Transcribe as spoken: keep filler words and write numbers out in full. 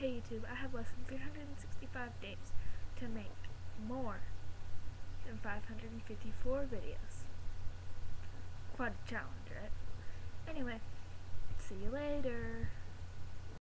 Hey YouTube, I have less than three hundred sixty-five days to make more than five hundred fifty-four videos. Quite a challenge, right? Anyway, see you later.